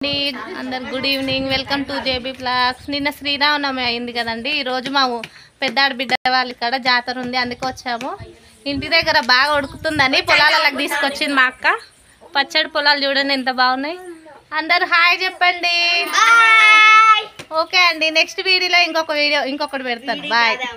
అందరు good evening, welcome to JB blogs. నిన్న శ్రీరామనవమి అయింది కదండి. ఈరోజు మా పెద్దాడి బిడ్డ వాళ్ళ ఇక్కడ జాతర ఉంది, అందుకే వచ్చాము. ఇంటి దగ్గర బాగా ఉడుకుతుందని పొలాలకు తీసుకొచ్చింది మా అక్క. పచ్చడి పొలాలు చూడండి ఎంత బాగున్నాయి. అందరు హాయ్ చెప్పండి. ఓకే అండి, నెక్స్ట్ వీడియోలో ఇంకొకటి పెడతాను. బాయ్.